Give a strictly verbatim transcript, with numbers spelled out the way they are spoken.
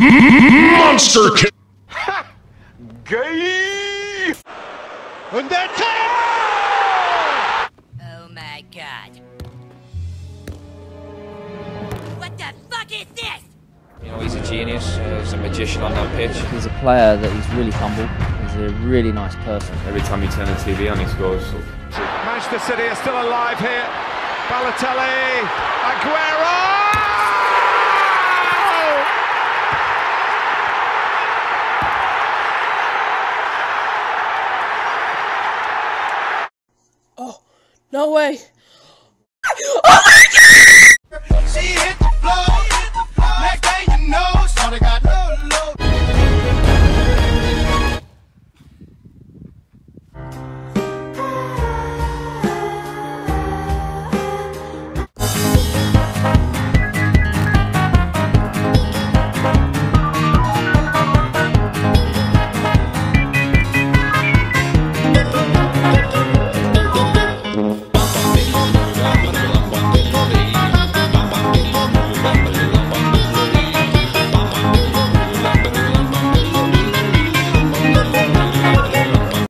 Monster kick! Gay! And they're Oh my god. What the fuck is this? You know, he's a genius, uh, he's a magician on that pitch. He's a player that he's really humble. He's a really nice person. Every time you turn the T V on, he scores. Manchester City are still alive here. Balotelli, Aguero! Oh, no way.